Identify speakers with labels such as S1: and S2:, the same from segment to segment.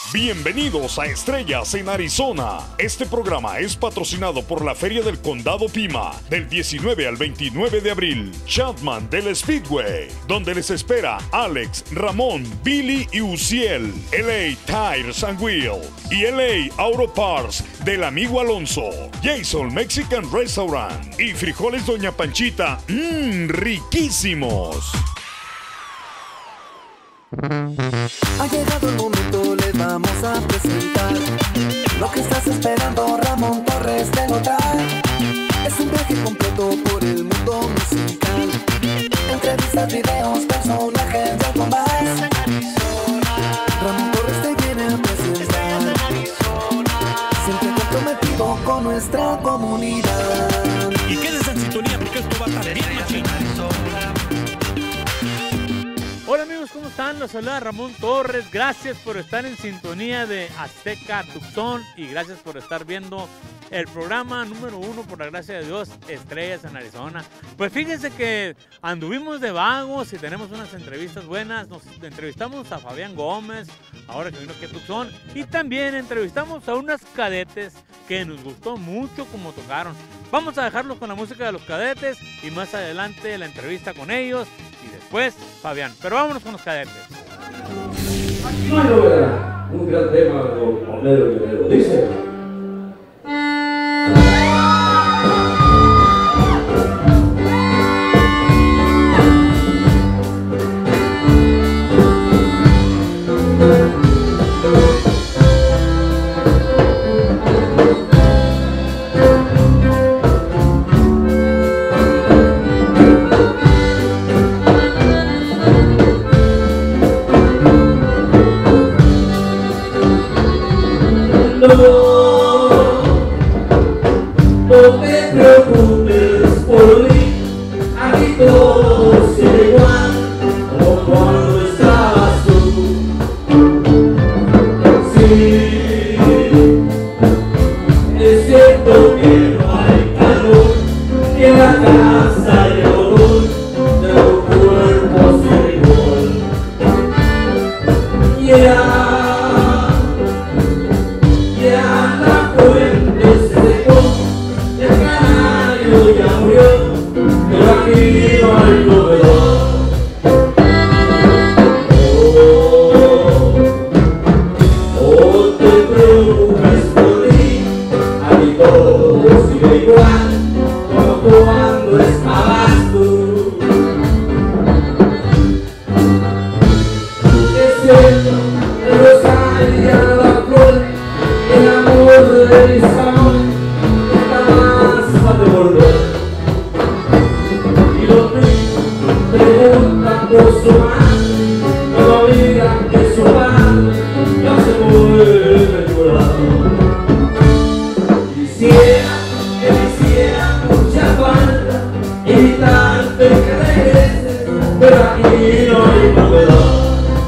S1: Bienvenidos a Estrellas en Arizona. Este programa es patrocinado por la Feria del Condado Pima del 19 al 29 de abril. Chapman del Speedway, donde les espera Alex, Ramón, Billy y Uciel. LA Tires and Wheel y LA Auto Parts del amigo Alonso. Jason Mexican Restaurant y frijoles Doña Panchita. Riquísimos.
S2: Ha llegado el momento, les vamos a presentar lo que estás esperando, Ramón Torres te lo trae. Es un viaje completo por el mundo musical. Entrevistas, videos, personajes de algo más. Ramón Torres te viene a presentar, siempre comprometido con nuestra comunidad.
S3: Y quédense en sintonía porque esto va a estar bien machín.
S4: Hola amigos, ¿cómo están? Los saluda Ramón Torres. Gracias por estar en sintonía de Azteca Tucson y gracias por estar viendo el programa número 1, por la gracia de Dios, Estrellas en Arizona. Pues fíjense que anduvimos de vagos y tenemos unas entrevistas buenas. Nos entrevistamos a Fabián Gómez, ahora que vino aquí a Tucson, y también entrevistamos a unas cadetes que nos gustó mucho como tocaron. Vamos a dejarlos con la música de los cadetes y más adelante la entrevista con ellos. Pues, Fabián, pero vámonos con los cadetes.
S5: No hay novedad, un gran tema de Homero Guerrero, dice. No te preocupes por mí, aquí todo sigue igual como cuando estabas tú. Sí, es cierto que no hay calor, que en la casa hay olor, de tu cuerpo sigue igual. Aquí no hay novedad. No te preocupes por mí, aquí todo sigue igual como cuando estabas tú. Es cierto, el rosario y la flor, el amor de mis amores, jamás va a devolver. Preguntan por su madre, no digan que su padre ya se vuelve llorado. Quisiera que me hiciera mucha falta invitarte que regreses, pero aquí no hay novedad.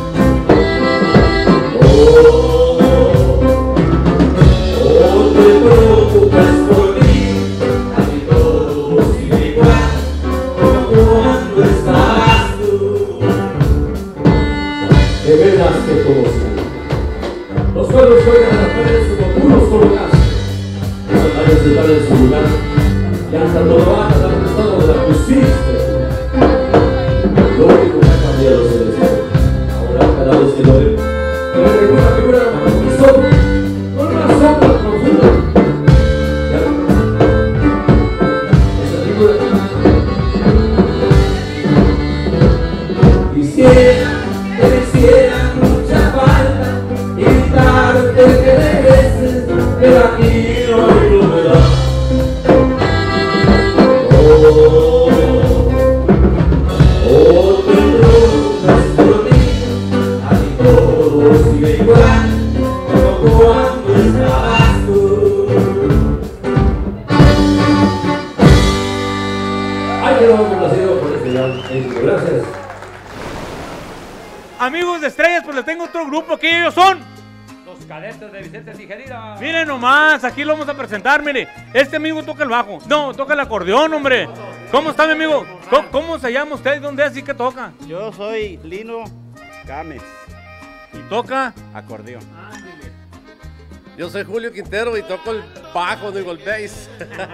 S5: No te preocupes por mí, aquí todo sigue igual como cuando estabas tú. De veras que todo sigue. Los pueblos juegan a las paredes como puros colocazos. Los altares están en su lugar y hasta todo baja al estado de la justicia. Lo único que ha cambiado es el estado. Ahora cada vez que lo veo, me recuerda una figura muy sombra, con una sombra profunda. Esa figura quisiera que me hiciera mucha falta invitarte que regreses, pero aquí no hay novedad. Te preocupes por mí, aquí todo sigue igual como cuando estabas tú. Ay, quedamos complacidos por este gran éxito. Gracias.
S4: Amigos de Estrellas, pues les tengo otro grupo aquí, ellos son
S3: Los cadetes de Vicente Tijerina.
S4: Miren nomás, aquí lo vamos a presentar, mire. Este amigo toca el bajo. No, toca el acordeón, hombre. ¿Cómo está, mi amigo? ¿Cómo se llama usted? ¿Dónde es y qué toca?
S6: Yo soy Lino Gámez.
S4: ¿Y toca?
S6: Acordeón. Yo soy Julio Quintero y toco el bajo de Gold Bass.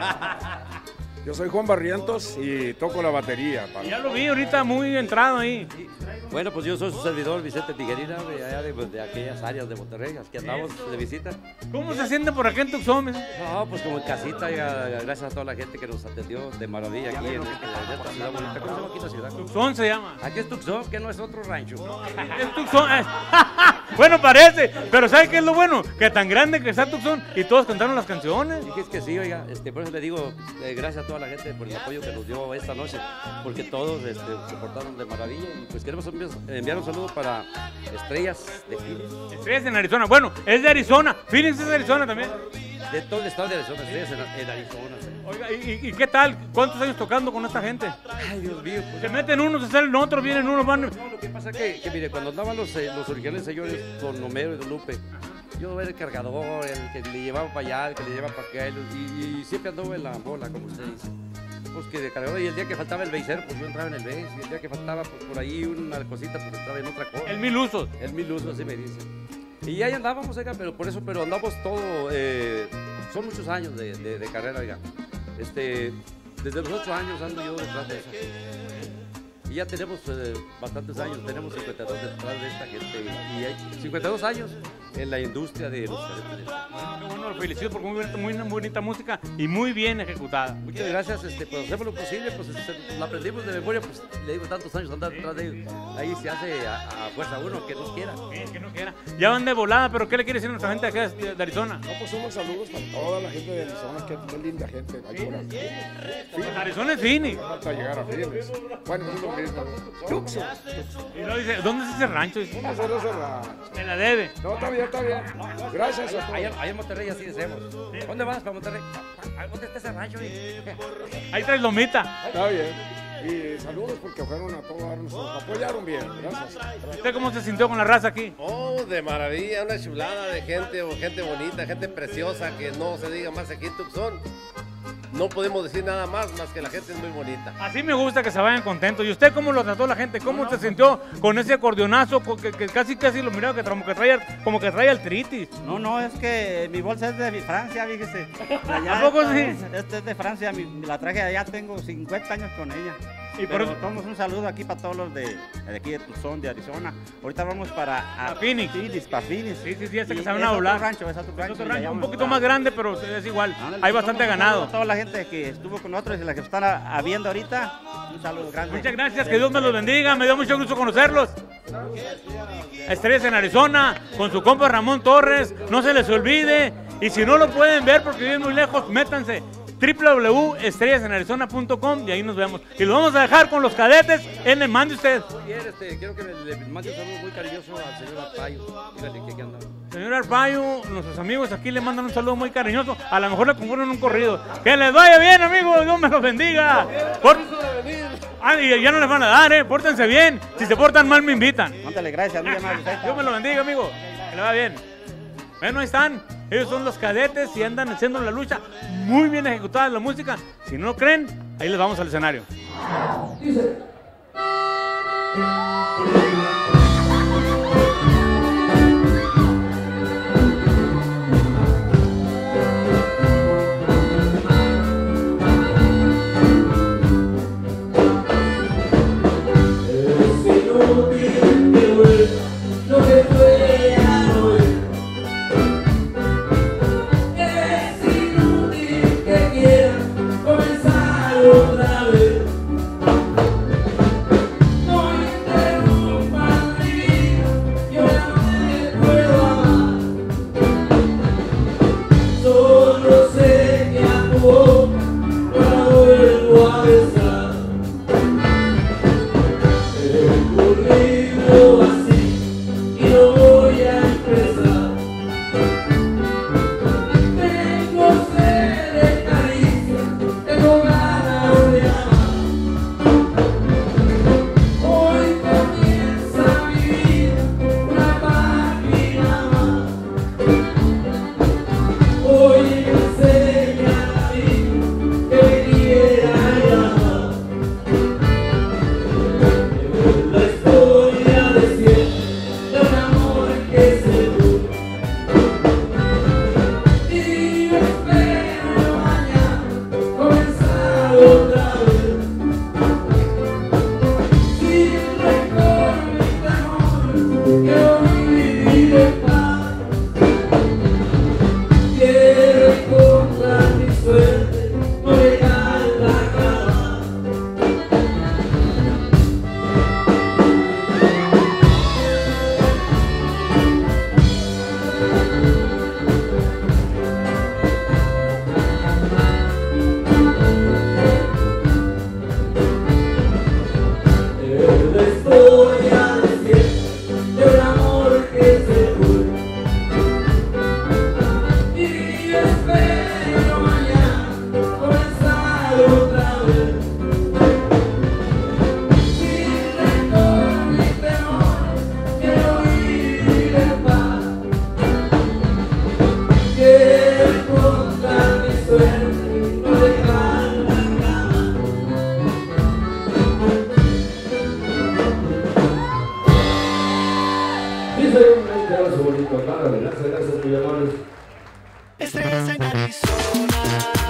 S7: Yo soy Juan Barrientos y toco la batería.
S4: Ya lo vi ahorita muy entrado ahí.
S6: Bueno, pues yo soy su servidor, Vicente Tijerina, de allá de aquellas áreas de Monterrey, aquí andamos de visita.
S4: ¿Cómo se siente por acá en Tucson?
S6: No, pues como en casita, gracias a toda la gente que nos atendió de maravilla aquí en esta ciudad bonita. ¿Cómo se llama aquí la ciudad?
S4: Tucson se llama.
S6: Aquí es Tucson, que no es otro rancho.
S4: Es Tucson. Bueno, parece, pero ¿sabe qué es lo bueno? Que tan grande que está Tucson y todos cantaron las canciones.
S6: Dije que sí, oiga, por eso le digo, gracias a toda la gente por el apoyo que nos dio esta noche, porque todos se portaron de maravilla y pues queremos enviar un saludo para Estrellas de Phoenix.
S4: Estrellas en Arizona, bueno, es de Arizona, Phoenix es de Arizona también.
S6: De todo el estado de Arizona, Estrellas en Arizona. Sí.
S4: Oiga, ¿y qué tal? ¿Cuántos años tocando con esta gente?
S6: Ay, Dios mío. Pues,
S4: se meten unos, se salen otros, vienen unos, van.
S6: No, lo que pasa es que mire, cuando andaban los originales señores con Homero y Don Lupe, yo era el cargador, el que le llevaba para allá, el que le llevaba para acá, y siempre anduve en la bola, como usted dice. Pues que de cargador, y el día que faltaba el beisero, pues yo entraba en el beis, y el día que faltaba pues por ahí una cosita, pues entraba en otra cosa.
S4: El mil usos.
S6: El mil usos, así me dicen. Y ahí andábamos, oiga, pero andamos todo, son muchos años de carrera, oiga. Desde los 8 años ando yo detrás de eso. Y ya tenemos bastantes años, tenemos 52 detrás de esta gente y hay 52 años en la industria de los cadetes.
S4: Bueno, lo felicito porque muy bonita música y muy bien ejecutada.
S6: Muchas gracias, pues hacemos lo posible, pues la aprendimos de memoria, pues le digo tantos años andar detrás de ellos. Ahí se hace a fuerza uno, que no quiera.
S4: Que no quiera. Ya van de volada, pero ¿qué le quiere decir a nuestra gente acá de Arizona?
S7: No, pues unos saludos para toda la gente de Arizona, que linda gente.
S4: Arizona es Phoenix.
S7: Falta llegar a Phoenix. Bueno, es lo mismo. Tucson.
S4: Y luego dice, ¿dónde es ese rancho?
S7: ¿Dónde es ese rancho?
S4: Me la debe.
S7: No, está bien, está bien. Gracias a todos.
S6: Allá en Monterrey así decimos. ¿Dónde vas para Monterrey? ¿Dónde está ese rancho?
S4: Ahí traes lomita.
S7: Está bien. Y saludos porque fueron a todos, nos apoyaron bien. Gracias.
S4: ¿Usted cómo se sintió con la raza aquí?
S8: Oh, de maravilla, una chulada de gente bonita, gente preciosa, que no se diga más aquí en Tucson. No podemos decir nada más que la gente es muy bonita.
S4: Así me gusta que se vayan contentos. ¿Y usted cómo lo trató la gente? ¿Cómo se sintió con ese acordeonazo que casi lo miraba como que trae artritis?
S9: No, es que mi bolsa es de Francia, fíjese.
S4: ¿A poco sí?
S9: Esta es de Francia, la traje allá, tengo 50 años con ella. Y por eso tomamos un saludo aquí para todos los de aquí de Tucson, de Arizona. Ahorita vamos para
S4: Phoenix.
S9: Para Phoenix.
S4: Sí, ese que se van a volar.
S9: Es otro rancho,
S4: un poquito más grande, pero es igual. Hay bastante ganado.
S9: A toda la gente que estuvo con nosotros y la que están viendo ahorita, un saludo grande.
S4: Muchas gracias, que Dios me los bendiga. Me dio mucho gusto conocerlos. Estrellas en Arizona, con su compa Ramón Torres. No se les olvide. Y si no lo pueden ver porque viven muy lejos, métanse www.estrellasenarizona.com y ahí nos vemos. Y lo vamos a dejar con los cadetes. Él le mande usted.
S6: Oye, quiero que le mande un saludo muy cariñoso al señor Arpaio. Dígale que aquí anda.
S4: Señor Arpaio, nuestros amigos aquí le mandan un saludo muy cariñoso. A lo mejor le componen un corrido. Que les vaya bien, amigos. Dios me los bendiga. Y ya no les van a dar, Pórtense bien. Si se portan mal, me invitan.
S9: Mándale gracias.
S4: Dios me lo bendiga, amigo. Que le vaya bien. Bueno, ahí están. Ellos son los cadetes y andan haciendo la lucha. Muy bien ejecutada la música. Si no lo creen, ahí les vamos al escenario.
S5: Dice. Otra vez, no interrumpan un abrazo bonito, padre. Gracias, muy amables.
S2: Estrellas en Arizona.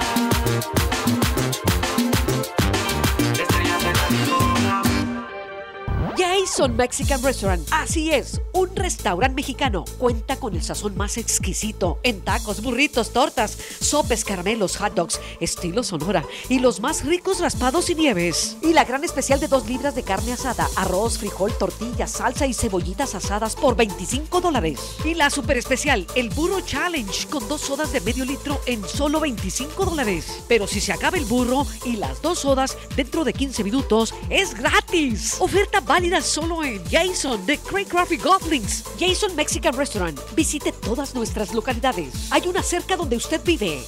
S2: Estrellas en Arizona.
S10: Jason Mexican Restaurant. Así es, un restaurante mexicano. Cuenta con el sazón más exquisito en tacos, burritos, tortas, sopes, caramelos, hot dogs, estilo Sonora y los más ricos raspados y nieves. Y la gran especial de 2 libras de carne asada, arroz, frijol, tortilla, salsa y cebollitas asadas por $25. Y la super especial, el Burro Challenge con 2 sodas de medio litro en solo $25. Pero si se acaba el burro y las 2 sodas dentro de 15 minutos, es gratis. Oferta válida solo en Jason de Craycraft y Goblins. Jason Mexican Restaurant. Visite todas nuestras localidades. Hay una cerca donde usted vive.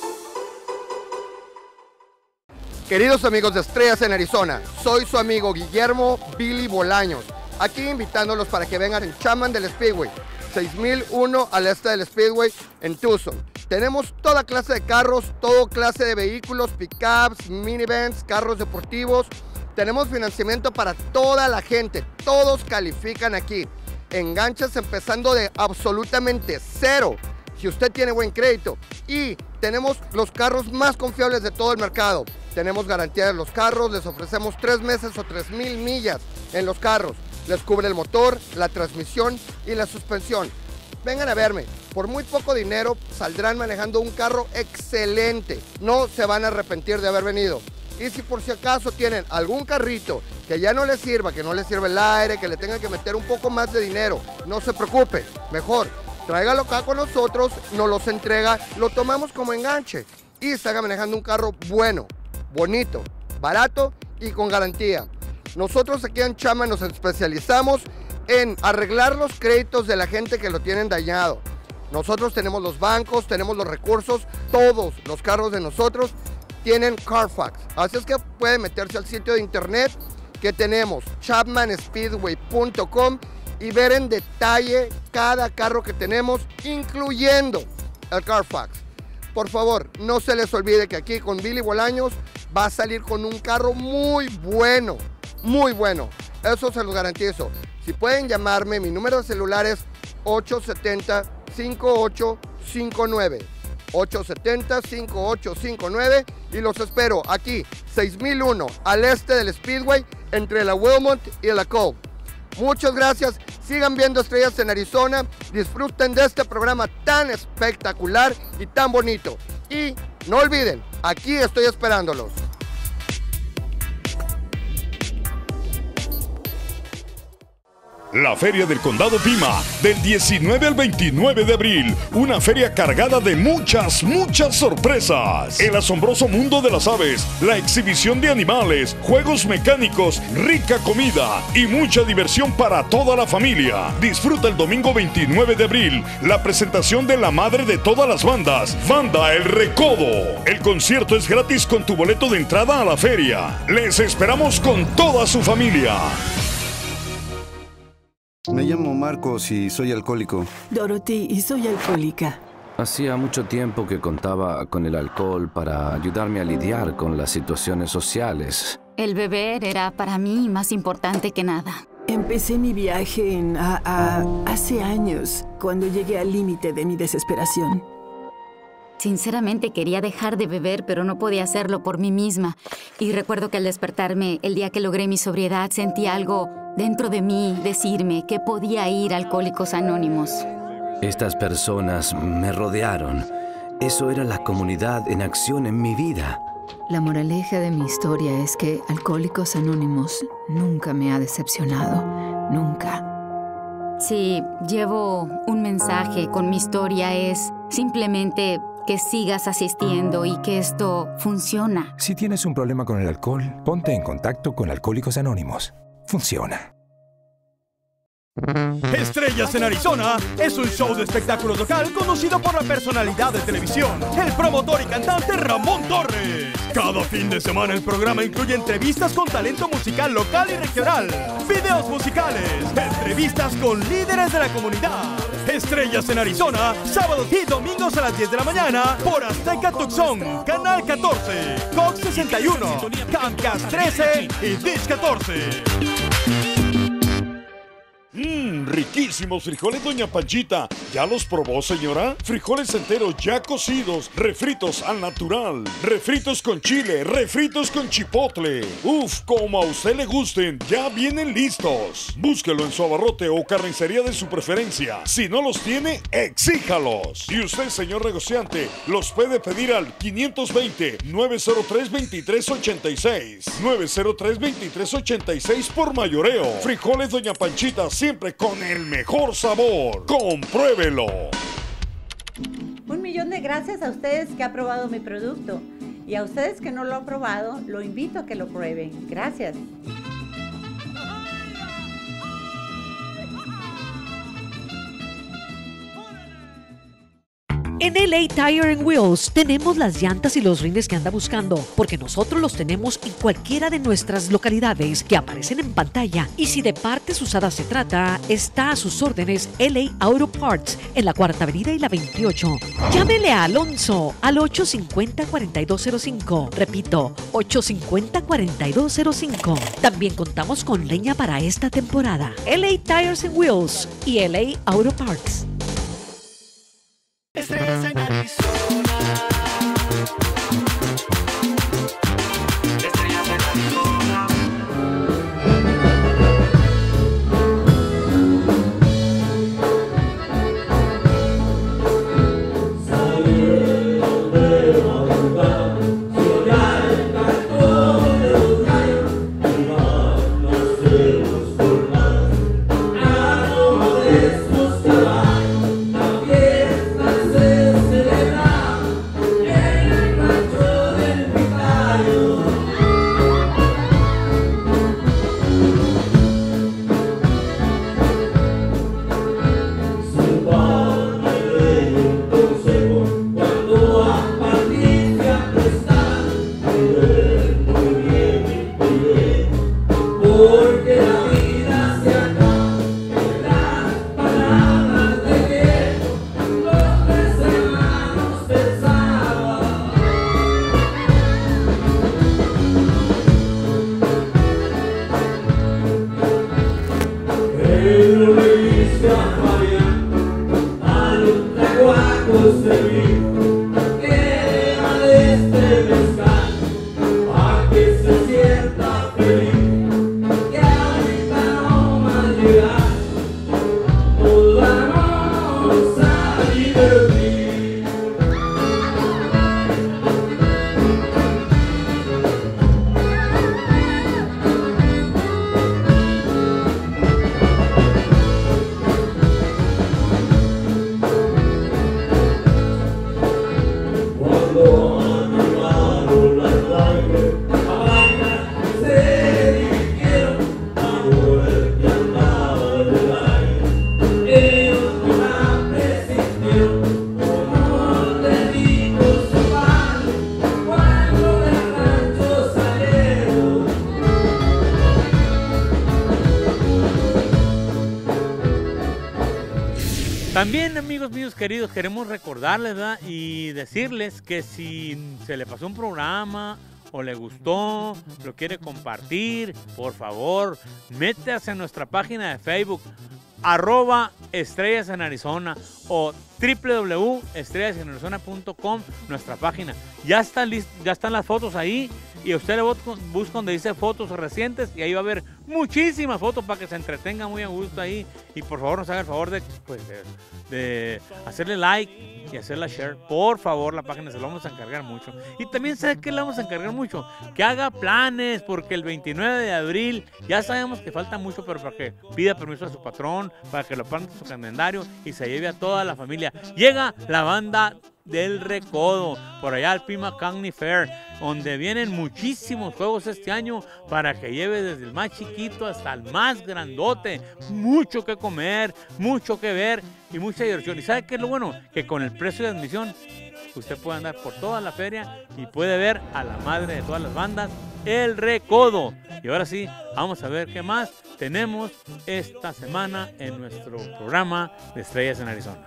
S11: Queridos amigos de Estrellas en Arizona, soy su amigo Guillermo Billy Bolaños, aquí invitándolos para que vengan en Chapman del Speedway, 6001 al este del Speedway en Tucson. Tenemos toda clase de carros, toda clase de vehículos, pickups, minivans, carros deportivos. Tenemos financiamiento para toda la gente, todos califican aquí. Enganches empezando de absolutamente cero, si usted tiene buen crédito. Y tenemos los carros más confiables de todo el mercado. Tenemos garantía de los carros, les ofrecemos 3 meses o 3,000 millas en los carros. Les cubre el motor, la transmisión y la suspensión. Vengan a verme, por muy poco dinero saldrán manejando un carro excelente. No se van a arrepentir de haber venido. Y si por si acaso tienen algún carrito que ya no les sirva, que no les sirve el aire, que le tengan que meter un poco más de dinero, no se preocupe, mejor tráigalo acá con nosotros, nos los entrega, lo tomamos como enganche y se haga manejando un carro bueno, bonito, barato y con garantía. Nosotros aquí en Chapman nos especializamos en arreglar los créditos de la gente que lo tienen dañado. Nosotros tenemos los bancos, tenemos los recursos, todos los carros de nosotros tienen Carfax, así es que pueden meterse al sitio de internet que tenemos, chapmanspeedway.com, y ver en detalle cada carro que tenemos, incluyendo el Carfax. Por favor, no se les olvide que aquí con Billy Bolaños va a salir con un carro muy bueno, eso se los garantizo. Si pueden llamarme, mi número de celular es 870-5859. 870-5859 y los espero aquí, 6001 al este del Speedway, entre la Wilmot y la Cole. Muchas gracias, sigan viendo Estrellas en Arizona, disfruten de este programa tan espectacular y tan bonito. Y no olviden, aquí estoy esperándolos.
S1: La Feria del Condado Pima, del 19 al 29 de abril. Una feria cargada de muchas sorpresas. El asombroso mundo de las aves, la exhibición de animales, juegos mecánicos, rica comida y mucha diversión para toda la familia. Disfruta el domingo 29 de abril la presentación de la madre de todas las bandas, Banda El Recodo. El concierto es gratis con tu boleto de entrada a la feria. Les esperamos con toda su familia.
S12: Me llamo Marcos y soy alcohólico.
S13: Dorothy, y soy alcohólica.
S14: Hacía mucho tiempo que contaba con el alcohol para ayudarme a lidiar con las situaciones sociales.
S15: El beber era para mí más importante que nada.
S13: Empecé mi viaje hace años, cuando llegué al límite de mi desesperación.
S15: Sinceramente quería dejar de beber, pero no podía hacerlo por mí misma. Y recuerdo que al despertarme, el día que logré mi sobriedad, sentí algo dentro de mí decirme que podía ir a Alcohólicos Anónimos.
S14: Estas personas me rodearon. Eso era la comunidad en acción en mi vida.
S16: La moraleja de mi historia es que Alcohólicos Anónimos nunca me ha decepcionado. Nunca.
S15: Si llevo un mensaje con mi historia es simplemente que sigas asistiendo y que esto funciona.
S17: Si tienes un problema con el alcohol, ponte en contacto con Alcohólicos Anónimos. Funciona.
S18: Estrellas en Arizona es un show de espectáculos local conducido por la personalidad de televisión, el promotor y cantante Ramón Torres. Cada fin de semana el programa incluye entrevistas con talento musical local y regional, videos musicales, entrevistas con líderes de la comunidad. Estrellas en Arizona, sábados y domingos a las 10 de la mañana por Azteca Tucson, Canal 14, Cox 61, Comcast 13 y Dish 14.
S1: riquísimos frijoles Doña Panchita. ¿Ya los probó, señora? Frijoles enteros ya cocidos, refritos al natural, refritos con chile, refritos con chipotle. Uf, como a usted le gusten, ya vienen listos. Búsquelo en su abarrote o carnicería de su preferencia. Si no los tiene, exíjalos. Y usted, señor negociante, los puede pedir al 520-903-2386. 903-2386 por mayoreo. Frijoles Doña Panchita, siempre con el mejor sabor. ¡Compruébelo!
S19: 1.000.000 de gracias a ustedes que han probado mi producto. Y a ustedes que no lo han probado, lo invito a que lo prueben. Gracias.
S10: En LA Tire and Wheels tenemos las llantas y los rines que anda buscando, porque nosotros los tenemos en cualquiera de nuestras localidades que aparecen en pantalla. Y si de partes usadas se trata, está a sus órdenes LA Auto Parts en la 4ª Avenida y la 28. Llámele a Alonso al 850-4205. Repito, 850-4205. También contamos con leña para esta temporada. LA Tires and Wheels y LA Auto Parts.
S2: Estrellas en Arizona. Estrellas en Arizona.
S5: Salir de madrugada, soñar el canto de los gallos, y manos por más, a como de sus caballos. Porque la vida se acaba en las palabras de Diego, los 3 hermanos pensaban. Pero le dice a Fabián, al ultraguaco servido, que beba de este mezcal, pa' que se sienta feliz.
S4: También, amigos míos queridos, queremos recordarles, ¿verdad? Y decirles que si se le pasó un programa o le gustó, lo quiere compartir, por favor, métase a nuestra página de Facebook, @Estrellas en Arizona o www.estrellasenarizona.com, nuestra página. Ya están las fotos ahí y usted le busca donde dice fotos recientes y ahí va a haber muchísimas fotos para que se entretenga muy a gusto ahí. Y por favor nos haga el favor de hacerle like y hacerle share. Por favor, la página se la vamos a encargar mucho. Y también, ¿sabe qué le vamos a encargar mucho? Que haga planes, porque el 29 de abril ya sabemos que falta mucho, pero para que pida permiso a su patrón, para que lo ponga en su calendario y se lleve a toda la familia. Llega la banda del Recodo, por allá al Pima County Fair, donde vienen muchísimos juegos este año para que lleve desde el más chiquito hasta el más grandote. Mucho que comer, mucho que ver y mucha diversión. ¿Y sabe qué es lo bueno? Que con el precio de admisión usted puede andar por toda la feria y puede ver a la madre de todas las bandas, el Recodo. Y ahora sí, vamos a ver qué más tenemos esta semana en nuestro programa de Estrellas en Arizona.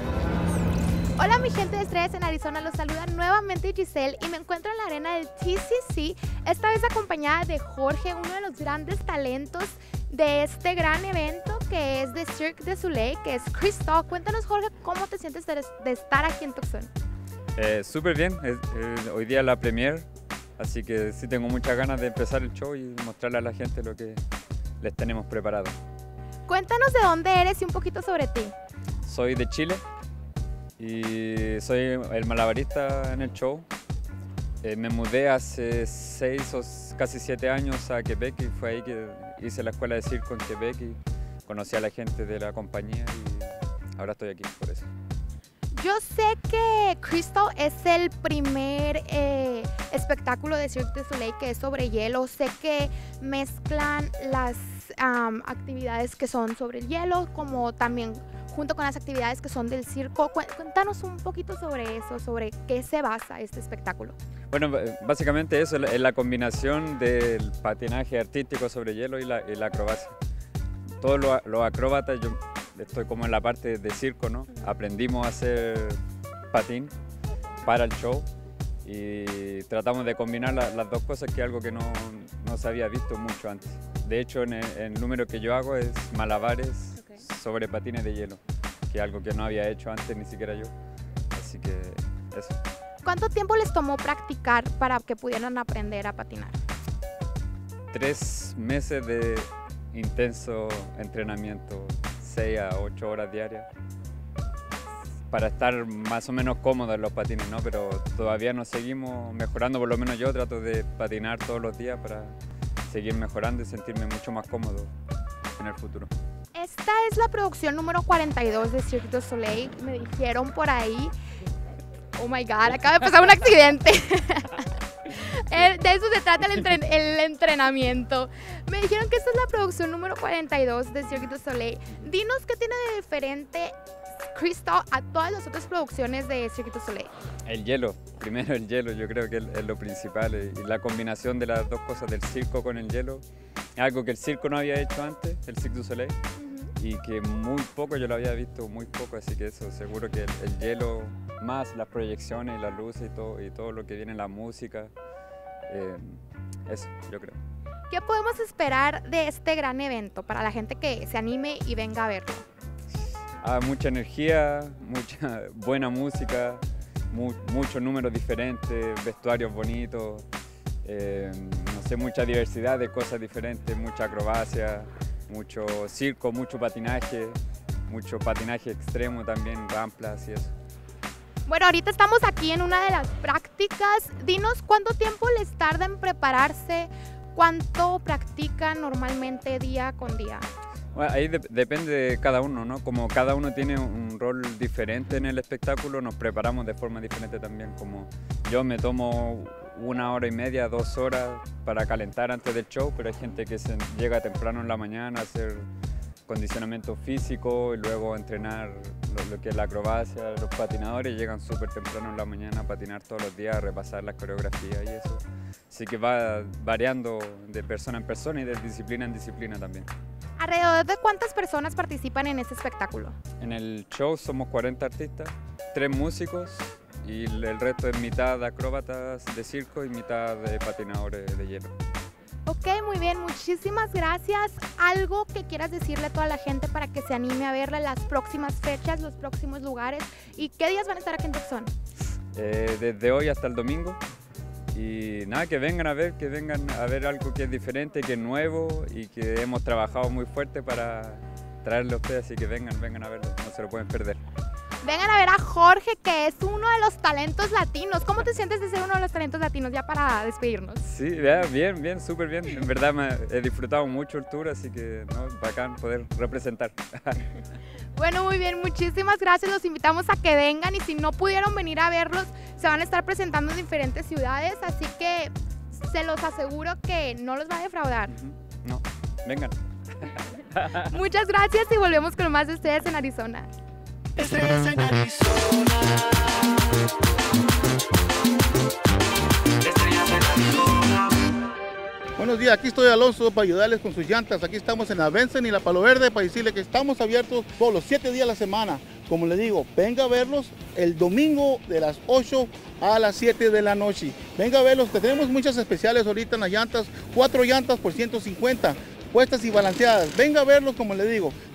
S20: Hola mi gente de Estrellas en Arizona, los saluda nuevamente Giselle y me encuentro en la arena del TCC, esta vez acompañada de Jorge, uno de los grandes talentos de este gran evento que es de Cirque du Soleil, que es Crystal. Cuéntanos, Jorge, ¿cómo te sientes de estar aquí en Tucson?
S21: Súper bien, hoy día es la premiere, así que sí tengo muchas ganas de empezar el show y mostrarle a la gente lo que les tenemos preparado.
S20: Cuéntanos de dónde eres y un poquito sobre ti.
S21: Soy de Chile y soy el malabarista en el show. Me mudé hace 6 o casi 7 años a Quebec y fue ahí que hice la escuela de circo en Quebec y conocí a la gente de la compañía y ahora estoy aquí por eso.
S20: Yo sé que Crystal es el primer espectáculo de Cirque du Soleil que es sobre hielo. Sé que mezclan las actividades que son sobre el hielo, como también junto con las actividades que son del circo. Cuéntanos un poquito sobre eso, sobre qué se basa este espectáculo.
S21: Bueno, básicamente eso es la combinación del patinaje artístico sobre hielo y la acrobacia. Todos los acróbatas, yo estoy como en la parte de circo, ¿no? Aprendimos a hacer patín para el show y tratamos de combinar las dos cosas, que es algo que no se había visto mucho antes. De hecho, en el número que yo hago es malabares sobre patines de hielo, que es algo que no había hecho antes ni siquiera yo. Así que eso.
S20: ¿Cuánto tiempo les tomó practicar para que pudieran aprender a patinar?
S21: 3 meses de intenso entrenamiento, 6 a 8 horas diarias, para estar más o menos cómodos en los patines, ¿no? Pero todavía nos seguimos mejorando, por lo menos yo trato de patinar todos los días para seguir mejorando y sentirme mucho más cómodo en el futuro.
S20: Esta es la producción número 42 de Cirque du Soleil, me dijeron por ahí. Oh my God, acaba de pasar un accidente. De eso se trata el entrenamiento. Me dijeron que esta es la producción número 42 de Cirque du Soleil. Dinos qué tiene de diferente Crystal a todas las otras producciones de Cirque du Soleil.
S21: El hielo, primero el hielo, yo creo que es lo principal, y la combinación de las dos cosas, del circo con el hielo, algo que el circo no había hecho antes, el Cirque du Soleil, y que muy poco, yo lo había visto muy poco, así que eso, seguro que el hielo, más las proyecciones y las luces y todo lo que viene en la música, eso, yo creo.
S20: ¿Qué podemos esperar de este gran evento para la gente que se anime y venga a verlo?
S21: Mucha energía, mucha buena música, muchos números diferentes, vestuarios bonitos, no sé, mucha diversidad de cosas diferentes, mucha acrobacia, mucho circo, mucho patinaje extremo también, ramplas y eso.
S20: Bueno, ahorita estamos aquí en una de las prácticas. Dinos cuánto tiempo les tarda en prepararse, cuánto practican normalmente día con día.
S21: Bueno, ahí depende de cada uno, ¿no? Como cada uno tiene un rol diferente en el espectáculo, nos preparamos de forma diferente también. Como yo me tomo 1 hora y media, 2 horas para calentar antes del show, pero hay gente que llega temprano en la mañana a hacer condicionamiento físico y luego entrenar lo que es la acrobacia. Los patinadores llegan súper temprano en la mañana a patinar todos los días, a repasar las coreografías y eso. Así que va variando de persona en persona y de disciplina en disciplina también.
S20: ¿Alrededor de cuántas personas participan en este espectáculo?
S21: En el show somos 40 artistas, 3 músicos y el resto es mitad de acróbatas de circo y mitad de patinadores de hielo.
S20: Ok, muy bien, muchísimas gracias. ¿Algo que quieras decirle a toda la gente para que se anime a verle las próximas fechas, los próximos lugares? ¿Y qué días van a estar aquí en Tucson?
S21: Desde hoy hasta el domingo. Y nada, que vengan a ver algo que es diferente, que es nuevo y que hemos trabajado muy fuerte para traerle a ustedes, así que vengan a verlo, no se lo pueden perder.
S20: Vengan a ver a Jorge, que es uno de los talentos latinos. ¿Cómo te sientes de ser uno de los talentos latinos, ya para despedirnos?
S21: Sí, bien, súper bien. En verdad he disfrutado mucho el tour, así que no, bacán poder representar.
S20: Bueno, muy bien, muchísimas gracias. Los invitamos a que vengan y si no pudieron venir a verlos, se van a estar presentando en diferentes ciudades, así que se los aseguro que no los va a defraudar.
S21: No, vengan.
S20: Muchas gracias y volvemos con más de Estrellas en Arizona.
S2: Estrellas en Arizona. Estrellas en Arizona.
S22: Buenos días, aquí estoy Alonso para ayudarles con sus llantas. Aquí estamos en la Benson y la Palo Verde para decirles que estamos abiertos todos los 7 días de la semana. Como les digo, venga a verlos el domingo de las 8 a las 7 de la noche. Venga a verlos, tenemos muchas especiales ahorita en las llantas, 4 llantas por 150, puestas y balanceadas. Venga a verlos, como les digo.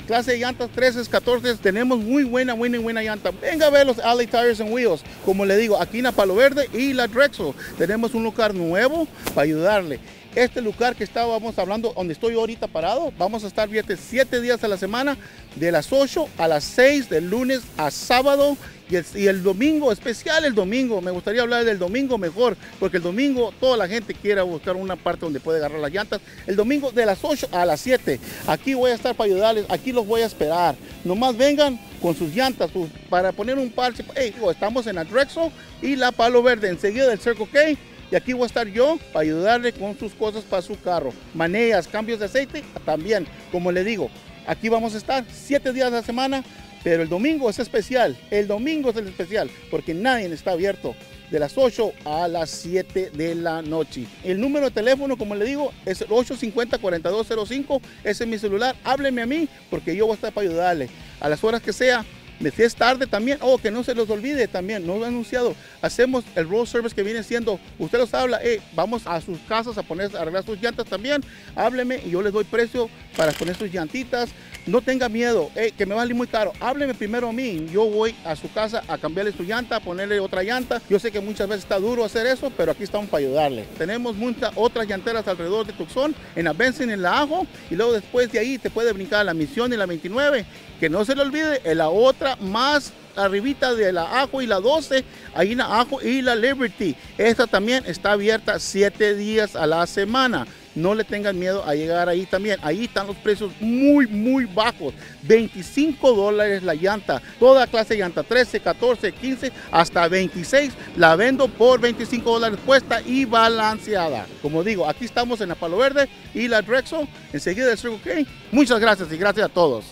S22: clase de llantas 13, 14, tenemos muy buena llanta. Venga a ver los LA Tires and Wheels. Como le digo, aquí en la Palo Verde y la Drexel. Tenemos un lugar nuevo para ayudarle. Este lugar que estábamos hablando, donde estoy ahorita parado, vamos a estar abiertos 7 días a la semana, de las 8 a las 6, de lunes a sábado. Y el domingo, especial el domingo, me gustaría hablar del domingo mejor, porque el domingo toda la gente quiere buscar una parte donde puede agarrar las llantas. El domingo de las 8 a las 7, aquí voy a estar para ayudarles, aquí los voy a esperar. Nomás vengan con sus llantas para poner un par. Estamos en la Drexel y la Palo Verde, enseguida del Circle K. Y aquí voy a estar yo para ayudarle con sus cosas para su carro. Manillas, cambios de aceite, también, como le digo. Aquí vamos a estar 7 días a la semana, pero el domingo es especial. El domingo es el especial, porque nadie está abierto de las 8 a las 7 de la noche. El número de teléfono, como le digo, es el 850-4205. Ese es mi celular. Hábleme a mí, porque yo voy a estar para ayudarle. A las horas que sea. Si es tarde también, que no se los olvide también, no lo he anunciado, hacemos el road service que viene siendo, usted los habla, vamos a sus casas a arreglar sus llantas también, hábleme y yo les doy precio para poner sus llantitas, no tenga miedo, que me va a salir muy caro, hábleme primero a mí, yo voy a su casa a cambiarle su llanta, a ponerle otra llanta, yo sé que muchas veces está duro hacer eso, pero aquí estamos para ayudarle. Tenemos muchas otras llanteras alrededor de Tucson, en la Benson, en la Ajo, y luego después de ahí te puede brincar a la Misión y la 29, que no se le olvide, en la otra más arribita de la Ajo y la 12, ahí en la Ajo y la Liberty. Esta también está abierta 7 días a la semana. No le tengan miedo a llegar ahí también. Ahí están los precios muy bajos. $25 la llanta. Toda clase de llanta, 13, 14, 15, hasta 26. La vendo por $25 puesta y balanceada. Como digo, aquí estamos en la Palo Verde y la Drexel. Enseguida del Circle K. Muchas gracias y gracias a todos.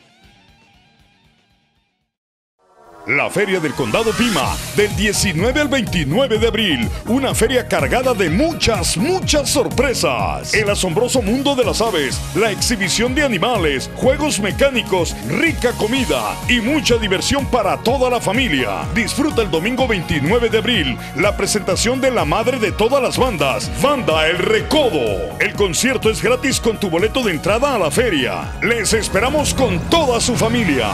S1: La Feria del Condado Pima, del 19 al 29 de abril. Una feria cargada de muchas sorpresas. El asombroso mundo de las aves, la exhibición de animales, juegos mecánicos, rica comida y mucha diversión para toda la familia. Disfruta el domingo 29 de abril la presentación de la madre de todas las bandas, Banda El Recodo. El concierto es gratis con tu boleto de entrada a la feria. Les esperamos con toda su familia.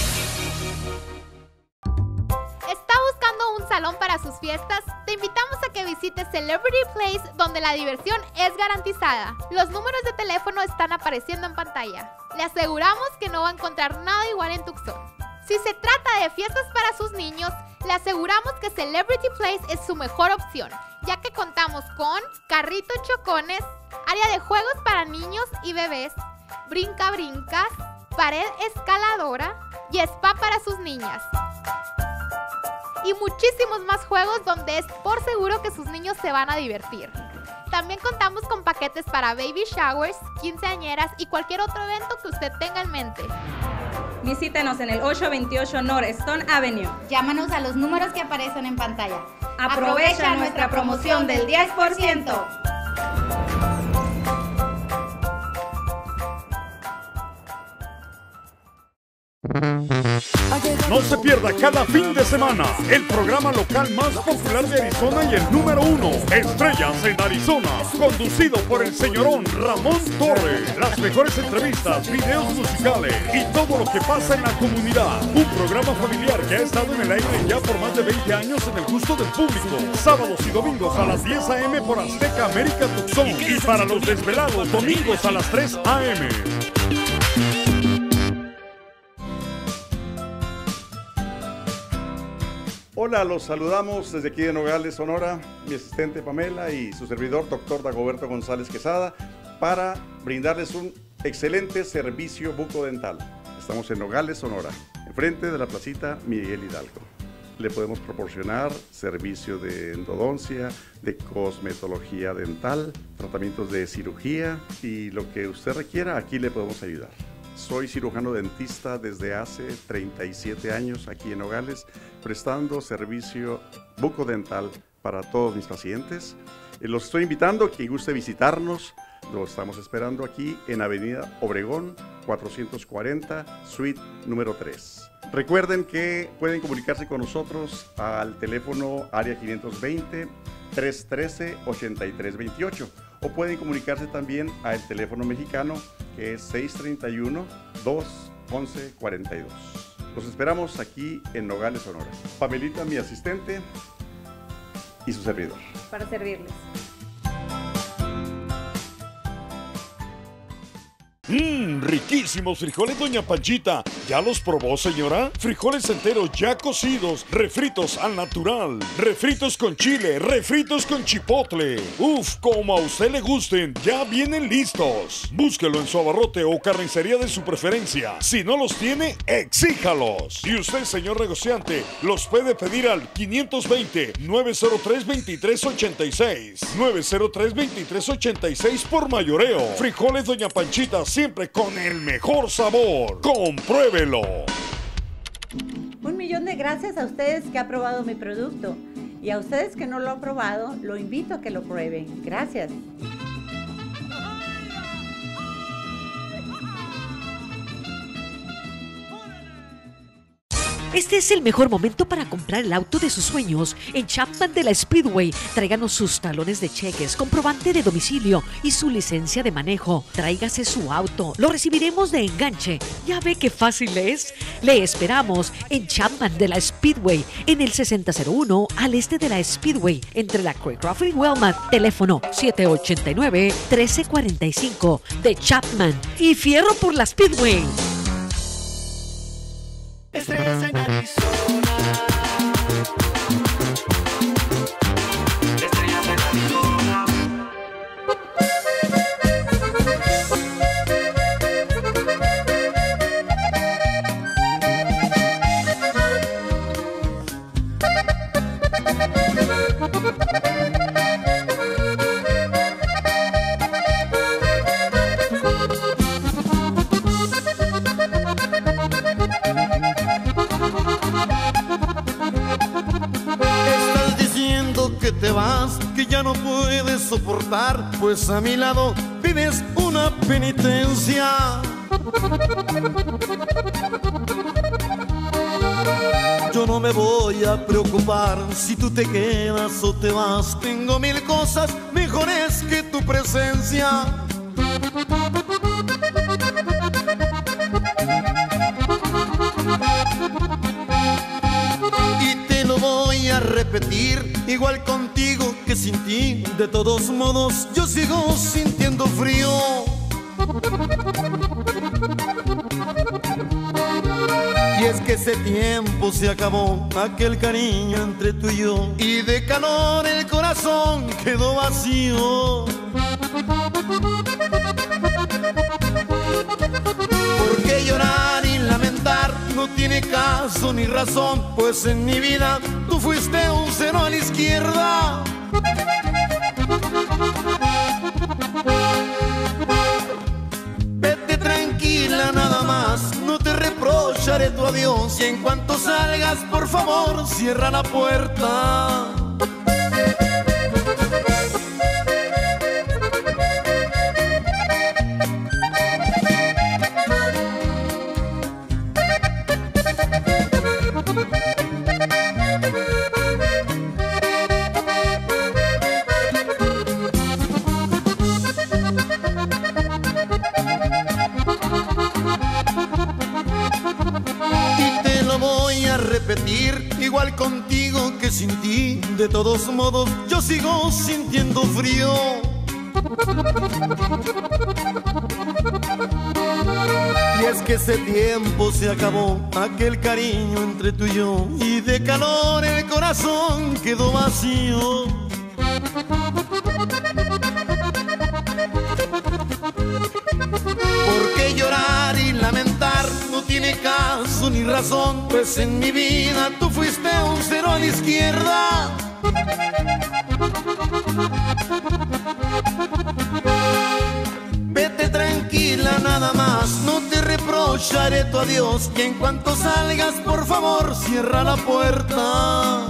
S20: Salón para sus fiestas, te invitamos a que visites Celebrity Place, donde la diversión es garantizada. Los números de teléfono están apareciendo en pantalla. Le aseguramos que no va a encontrar nada igual en Tucson. Si se trata de fiestas para sus niños, le aseguramos que Celebrity Place es su mejor opción, ya que contamos con carritos chocones, área de juegos para niños y bebés, brinca-brincas, pared escaladora y spa para sus niñas. Y muchísimos más juegos donde es por seguro que sus niños se van a divertir. También contamos con paquetes para baby showers, quinceañeras y cualquier otro evento que usted tenga en mente.
S3: Visítenos en el 828 North Stone Avenue.
S7: Llámanos a los números que aparecen en pantalla.
S3: Aprovecha nuestra promoción del 10%.
S1: No se pierda cada fin de semana el programa local más popular de Arizona y el número 1, Estrellas en Arizona, conducido por el señorón Ramón Torres. Las mejores entrevistas, videos musicales y todo lo que pasa en la comunidad. Un programa familiar que ha estado en el aire ya por más de 20 años en el gusto del público. Sábados y domingos a las 10 a.m. por Azteca América Tucson. Y para los desvelados, domingos a las 3 a.m.
S23: Hola, los saludamos desde aquí de Nogales, Sonora, mi asistente Pamela y su servidor, doctor Dagoberto González Quesada, para brindarles un excelente servicio bucodental. Estamos en Nogales, Sonora, enfrente de la placita Miguel Hidalgo. Le podemos proporcionar servicio de endodoncia, de cosmetología dental, tratamientos de cirugía y lo que usted requiera, aquí le podemos ayudar. Soy cirujano dentista desde hace 37 años aquí en Nogales, prestando servicio bucodental para todos mis pacientes. Los estoy invitando a quien guste visitarnos. Lo estamos esperando aquí en Avenida Obregón 440, suite número 3. Recuerden que pueden comunicarse con nosotros al teléfono área 520-313-8328 o pueden comunicarse también al teléfono mexicano que es 631-2 1142. Los esperamos aquí en Nogales, Sonora. Pamelita, mi asistente, y su servidor.
S3: Para servirles.
S1: Riquísimos frijoles Doña Panchita. ¿Ya los probó, señora? Frijoles enteros ya cocidos, refritos al natural, refritos con chile, refritos con chipotle. Uf, como a usted le gusten, ya vienen listos. Búsquelo en su abarrote o carnicería de su preferencia. Si no los tiene, exíjalos. Y usted, señor negociante, los puede pedir al 520-903-2386. 903-2386 por mayoreo. Frijoles Doña Panchita, siempre con el mejor sabor. ¡Compruébelo!
S19: 1,000,000 de gracias a ustedes que han probado mi producto. Y a ustedes que no lo han probado, lo invito a que lo prueben. Gracias.
S10: Este es el mejor momento para comprar el auto de sus sueños en Chapman de la Speedway. Tráiganos sus talones de cheques, comprobante de domicilio y su licencia de manejo. Tráigase su auto, lo recibiremos de enganche. ¿Ya ve qué fácil es? Le esperamos en Chapman de la Speedway, en el 6001 al este de la Speedway, entre la Craycraft y Wellman. Teléfono 789-1345 de Chapman. Y fierro por la Speedway.
S2: Estrellas en Arizona. Estrellas en Arizona.
S6: Te vas, que ya no puedes soportar, pues a mi lado vives una penitencia. Yo no me voy a preocupar si tú te quedas o te vas. Tengo 1000 cosas mejores que tu presencia. Y te lo voy a repetir, igual contigo que sin ti. De todos modos yo sigo sintiendo frío. Y es que ese tiempo se acabó, aquel cariño entre tú y yo, y de calor el corazón quedó vacío. ¿Por qué llorar y lamentar? No tiene caso ni razón, pues en mi vida tú fuiste un cero a la izquierda. Vete tranquila nada más, no te reprocharé tu adiós. Y en cuanto salgas, por favor, cierra la puerta. Igual contigo que sin ti, de todos modos yo sigo sintiendo frío. Y es que ese tiempo se acabó, aquel cariño entre tú y yo, y de calor el corazón quedó vacío. ¿Por qué llorar y lamentar? No tiene caso ni razón, pues en mi vida tú fuiste un cero a la izquierda. Vete tranquila nada más, no te reprocharé tu adiós. Y en cuanto salgas, por favor, cierra la puerta.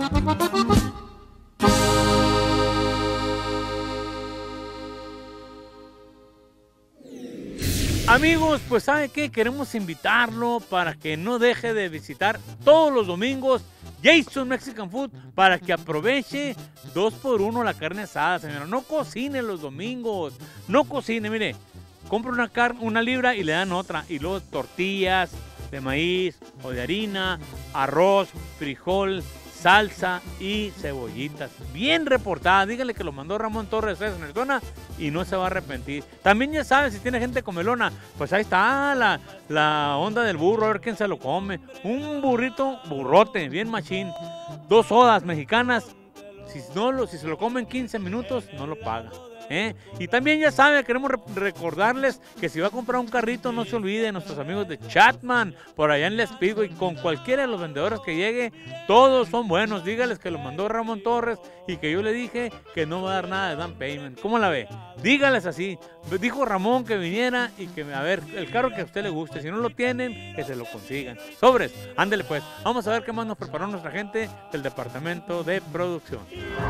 S4: Amigos, pues ¿sabe qué? Queremos invitarlo para que no deje de visitar todos los domingos Jason Mexican Food, para que aproveche 2x1 la carne asada, señora. No cocine los domingos, no cocine, mire. compra una libra y le dan otra. Y luego tortillas de maíz o de harina, arroz, frijol, salsa y cebollitas. Bien reportada. Dígale que lo mandó Ramón Torres en Arizona y no se va a arrepentir. También ya saben, si tiene gente comelona, pues ahí está la onda del burro, a ver quién se lo come. Un burrito, burrote, bien machín. 2 sodas mexicanas. Si se lo comen 15 minutos, no lo paga. Y también ya saben, queremos recordarles que si va a comprar un carrito, no se olvide de nuestros amigos de Chatman, por allá en la Speedway, con cualquiera de los vendedores que llegue, todos son buenos. Dígales que lo mandó Ramón Torres y que yo le dije que no va a dar nada de down payment. ¿Cómo la ve? Dígales así. Dijo Ramón que viniera y que, a ver, el carro que a usted le guste, si no lo tienen, que se lo consigan. Sobres, ándele pues. Vamos a ver qué más nos preparó nuestra gente del departamento de producción.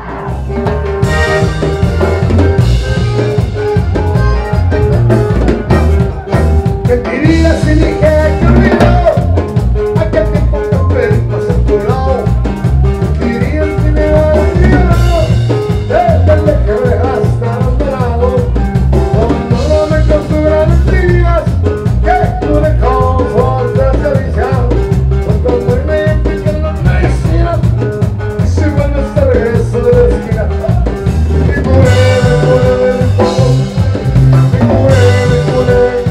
S5: Mentiría si dije que olvidó aquel tiempo tan feliz se curó. Mentiría si me va olvidado desde que me dejaste abandonado. Cuando me con tus mentiras que tú me causas de acariciar. Cuando me pican las medicinas si vuelve este regreso de la esquina. Mi mujer, mi todo. Mi mujer.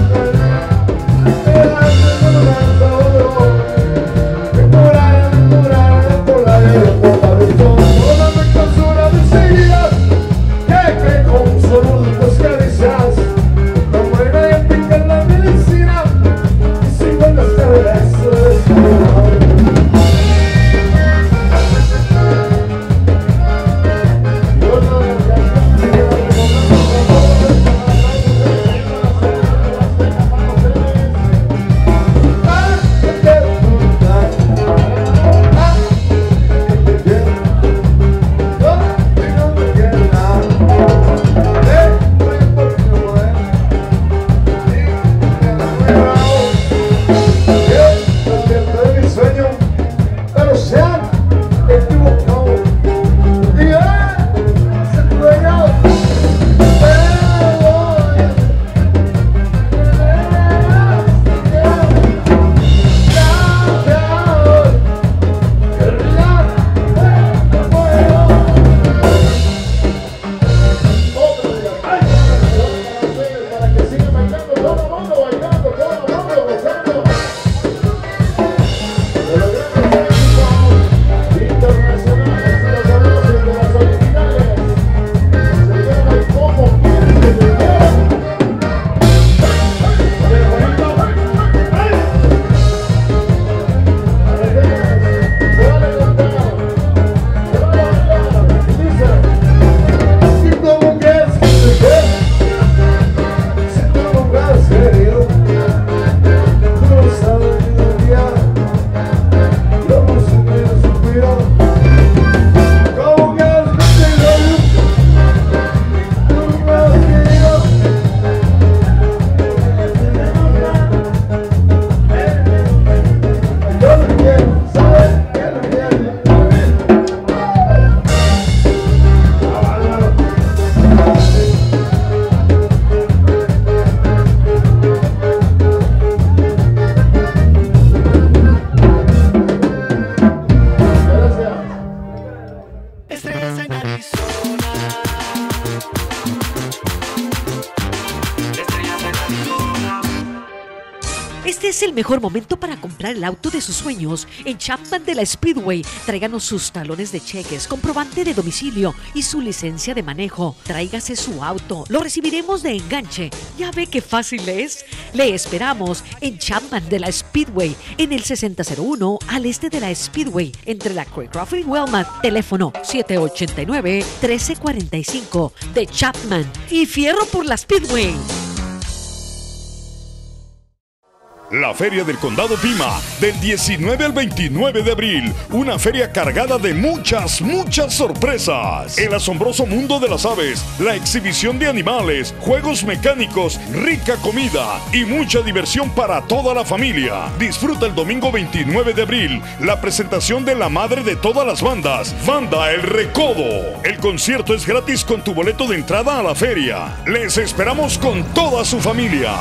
S10: Es el mejor momento para comprar el auto de sus sueños en Chapman de la Speedway. Tráiganos sus talones de cheques, comprobante de domicilio y su licencia de manejo. Tráigase su auto, lo recibiremos de enganche. ¿Ya ve qué fácil es? Le esperamos en Chapman de la Speedway, en el 6001 al este de la Speedway, entre la Craycraft y Wellman. Teléfono 789-1345 de Chapman. Y fierro por la Speedway.
S1: La Feria del Condado Pima, del 19 al 29 de abril. Una feria cargada de muchas, muchas sorpresas. El asombroso mundo de las aves, la exhibición de animales, juegos mecánicos, rica comida y mucha diversión para toda la familia. Disfruta el domingo 29 de abril la presentación de la madre de todas las bandas, Banda El Recodo. El concierto es gratis con tu boleto de entrada a la feria. Les esperamos con toda su familia.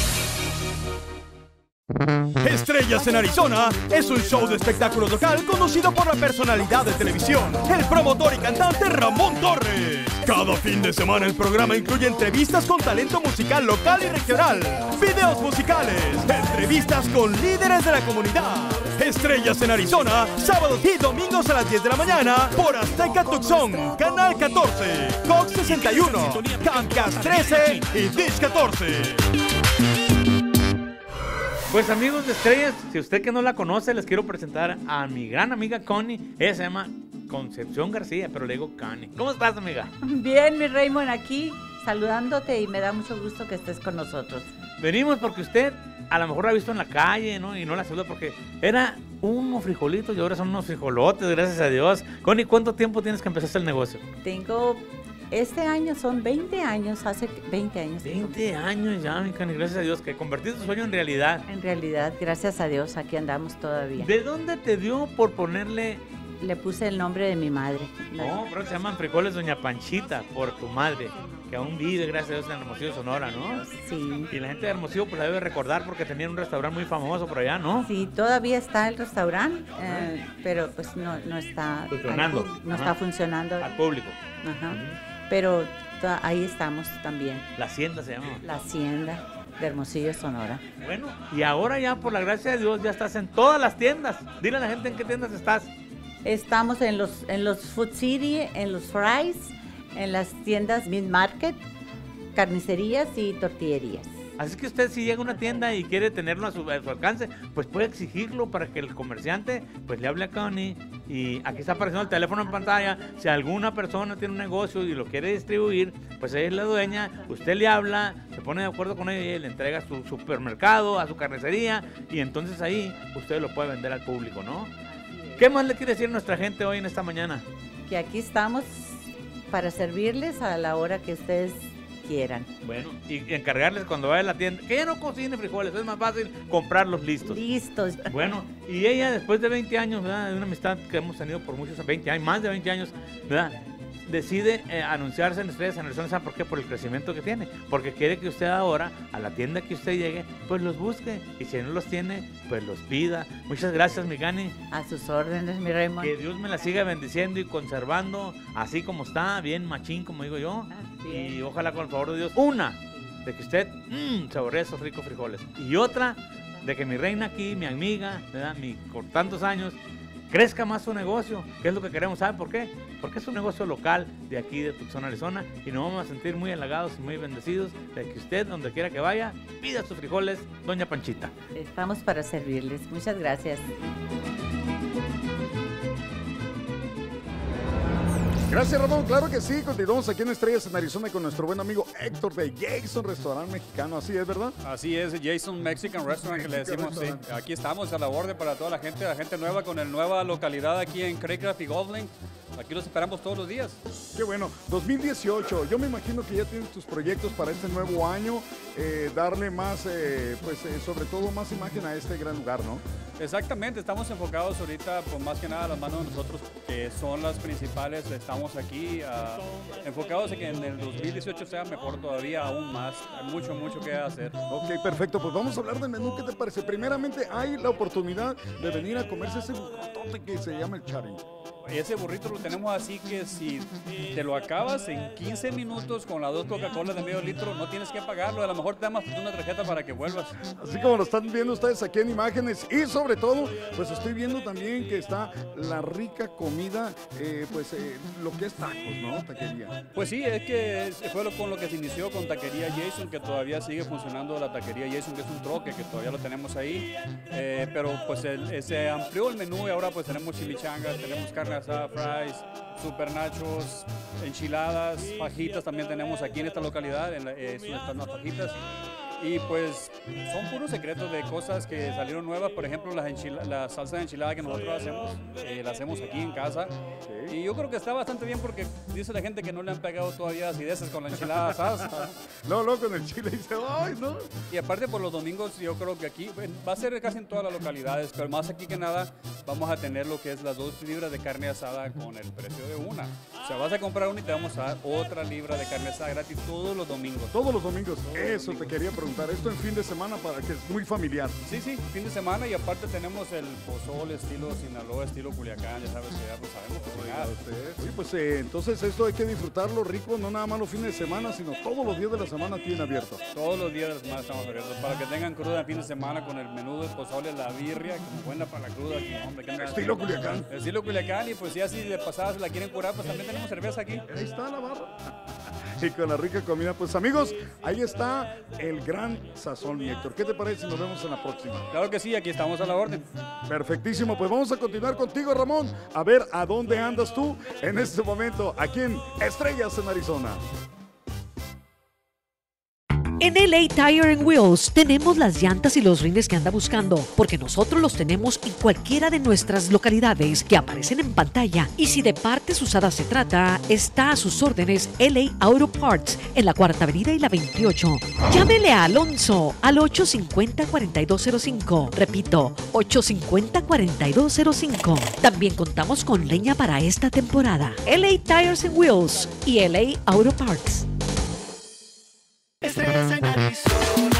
S18: Estrellas en Arizona es un show de espectáculos local conducido por la personalidad de televisión, el promotor y cantante Ramón Torres. Cada fin de semana el programa incluye entrevistas con talento musical local y regional, videos musicales, entrevistas con líderes de la comunidad. Estrellas en Arizona, sábados y domingos a las 10 de la mañana por Azteca Tucson, Canal 14, Cox 61, Comcast 13 y Dish 14.
S4: Pues amigos de Estrellas, si usted que no la conoce, les quiero presentar a mi gran amiga Connie. Ella se llama Concepción García, pero le digo Connie. ¿Cómo estás, amiga?
S19: Bien, mi Raymond, aquí saludándote y me da mucho gusto que estés con nosotros.
S4: Venimos porque usted a lo mejor la ha visto en la calle, ¿no? Y no la saluda porque era unos frijolitos y ahora son unos frijolotes, gracias a Dios. Connie, ¿cuánto tiempo tienes que empezaste el negocio?
S19: Este año son 20 años, hace 20 años.
S4: 20 años ya, mi Connie, gracias a Dios, que convertiste tu sueño en realidad.
S19: En realidad, gracias a Dios, aquí andamos todavía.
S4: ¿De dónde te dio por ponerle?
S19: Le puse el nombre de mi madre.
S4: No, pero se llaman frijoles Doña Panchita, por tu madre, que aún vive, gracias a Dios, en Hermosillo, Sonora, ¿no?
S19: Sí.
S4: Y la gente de Hermosillo pues la debe recordar porque tenían un restaurante muy famoso por allá, ¿no?
S19: Sí, todavía está el restaurante, pero pues no está
S4: funcionando.
S19: No está funcionando.
S4: Al público.
S19: Ajá. Pero ahí estamos también.
S4: La Hacienda se llama.
S19: La Hacienda de Hermosillo, Sonora.
S4: Bueno, y ahora ya, por la gracia de Dios, ya estás en todas las tiendas. Dile a la gente en qué tiendas estás.
S19: Estamos en los Food City, en los Fry's, en las tiendas Mid Market, carnicerías y tortillerías.
S4: Así que usted si llega a una tienda y quiere tenerlo a su alcance, pues puede exigirlo para que el comerciante pues le hable a Connie. Y aquí está apareciendo el teléfono en pantalla. Si alguna persona tiene un negocio y lo quiere distribuir, pues ella es la dueña, usted le habla, se pone de acuerdo con ella y le entrega a su supermercado, a su carnicería, y entonces ahí usted lo puede vender al público, ¿no? ¿Qué más le quiere decir a nuestra gente hoy en esta mañana?
S19: Que aquí estamos para servirles a la hora que ustedes quieran.
S4: Bueno, y encargarles cuando vaya a la tienda, que ella no cocine frijoles, es más fácil comprarlos listos.
S19: Listos.
S4: Bueno, y ella después de 20 años, ¿verdad?, de una amistad que hemos tenido por muchos, 20 años, más de 20 años, ¿verdad?, decide anunciarse en Estrellas en Arizona. ¿Sabe por qué? Por el crecimiento que tiene. Porque quiere que usted ahora, a la tienda que usted llegue, pues los busque. Y si no los tiene, pues los pida. Muchas gracias, mi Gani.
S19: A sus órdenes, mi Raymond.
S4: Que Dios me la siga bendiciendo y conservando así como está, bien machín, como digo yo. Y ojalá, con el favor de Dios, una, de que usted saboree esos ricos frijoles. Y otra, de que mi reina aquí, mi amiga, ¿verdad?, por tantos años, crezca más su negocio, que es lo que queremos. ¿Sabe por qué? Porque es un negocio local de aquí de Tucson, Arizona, y nos vamos a sentir muy halagados y muy bendecidos de que usted, donde quiera que vaya, pida sus frijoles Doña Panchita.
S19: Estamos para servirles. Muchas gracias.
S23: Gracias, Ramón. Claro que sí. Continuamos aquí en Estrellas en Arizona con nuestro buen amigo Héctor de Jason Restaurante Mexicano. Así es, ¿verdad?
S8: Así es, Jason Mexican Restaurant, que le decimos. Sí. Aquí estamos a la orden para toda la gente nueva con la nueva localidad aquí en Craycraft y Golding. Aquí los esperamos todos los días.
S23: Qué bueno. 2018, yo me imagino que ya tienes tus proyectos para este nuevo año, darle más, sobre todo más imagen a este gran lugar, ¿no?
S8: Exactamente, estamos enfocados ahorita, pues más que nada a las manos de nosotros, que son las principales. Estamos aquí enfocados en que en el 2018 sea mejor todavía, aún más. Hay mucho, mucho que hacer.
S23: Ok, perfecto. Pues vamos a hablar del menú. ¿Qué te parece? Primeramente, hay la oportunidad de venir a comerse ese burritote que se llama el Charing.
S8: Ese burrito lo tenemos así que si te lo acabas en 15 minutos con las 2 Coca-Cola de medio litro, no tienes que pagarlo. A lo mejor te damos una tarjeta para que vuelvas.
S23: Así como lo están viendo ustedes aquí en imágenes. Y sobre todo, pues estoy viendo también que está la rica comida, lo que es tacos, ¿no? Taquería.
S8: Pues sí, es que fue con lo que se inició con Taquería Jason, que todavía sigue funcionando la Taquería Jason, que es un troque, que todavía lo tenemos ahí. Pero pues se amplió el menú y ahora pues tenemos chimichangas, tenemos carne asada, fries, super nachos, enchiladas, fajitas también tenemos aquí en esta localidad, están las fajitas. Y pues son puros secretos de cosas que salieron nuevas. Por ejemplo, la salsa de enchilada que nosotros hacemos, la hacemos aquí en casa. Y yo creo que está bastante bien porque dice la gente que no le han pegado todavía acideces con la enchilada salsa.
S23: No, con el chile dice, ¡ay, no!
S8: Y aparte por los domingos yo creo que aquí, va a ser casi en todas las localidades, pero más aquí que nada vamos a tener lo que es las 2 libras de carne asada con el precio de una. O sea, vas a comprar una y te vamos a dar otra libra de carne asada gratis todos los domingos.
S23: Todos los domingos, eso te quería preguntar. Esto en fin de semana para que es muy familiar.
S8: Sí, fin de semana y aparte tenemos el pozole estilo Sinaloa, estilo Culiacán, ya sabes que ya lo sabemos cocinar.
S23: Sí, pues entonces esto hay que disfrutarlo rico, no nada más los fines de semana, sino todos los días de la semana tienen abierto.
S8: Todos los días de la semana estamos abiertos, para que tengan cruda el fin de semana con el menú del pozole, la birria, como buena para la cruda. Hombre,
S23: estilo Culiacán.
S8: Estilo Culiacán, y pues si así de pasada se la quieren curar, pues también tenemos cerveza aquí.
S23: Ahí está la barra. Y con la rica comida, pues amigos, ahí está el gran sazón, mi Héctor. ¿Qué te parece si nos vemos en la próxima?
S8: Claro que sí, aquí estamos a la orden.
S23: Perfectísimo, pues vamos a continuar contigo, Ramón, a ver a dónde andas tú en este momento, aquí en Estrellas en Arizona.
S10: En LA Tire and Wheels tenemos las llantas y los rines que anda buscando, porque nosotros los tenemos en cualquiera de nuestras localidades que aparecen en pantalla. Y si de partes usadas se trata, está a sus órdenes LA Auto Parts en la 4ª Avenida y la 28. Llámele a Alonso al 850-4205. Repito, 850-4205. También contamos con leña para esta temporada. LA Tires and Wheels y LA Auto Parts.
S2: Estrellas en Arizona.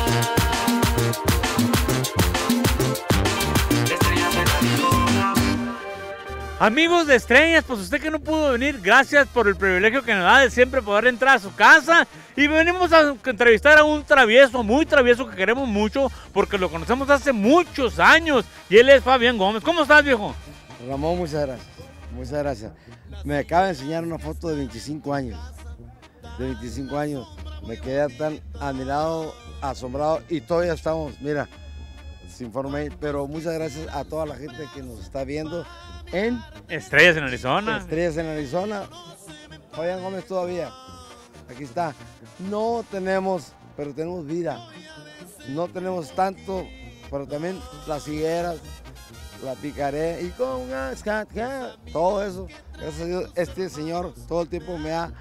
S2: Estrellas en Arizona.
S4: Amigos de Estrellas, pues usted que no pudo venir, gracias por el privilegio que nos da de siempre poder entrar a su casa. Y venimos a entrevistar a un travieso, muy travieso, que queremos mucho, porque lo conocemos hace muchos años. Y él es Fabián Gómez. ¿Cómo estás, viejo?
S9: Ramón, muchas gracias. Muchas gracias. Me acaba de enseñar una foto de 25 años. De 25 años. Me quedé tan admirado, asombrado y todavía estamos, mira, sin forma, pero muchas gracias a toda la gente que nos está viendo en
S4: Estrellas en Arizona.
S9: Estrellas en Arizona. Fabián Gómez todavía, aquí está. No tenemos, pero tenemos vida. No tenemos tanto, pero también las higueras, la picaré y con todo eso. Gracias a Dios, este señor todo el tiempo me ha